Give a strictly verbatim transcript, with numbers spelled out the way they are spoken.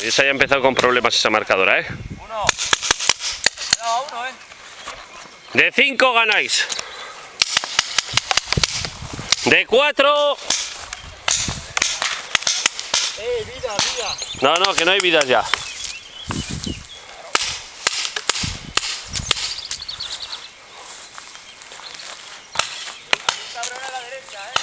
Esa ya ha empezado con problemas esa marcadora, ¿eh? Uno. No, uno, ¿eh? De cinco ganáis. De cuatro. Eh, vida, vida. No, no, que no hay vidas ya. Cabrón a la derecha, ¿eh?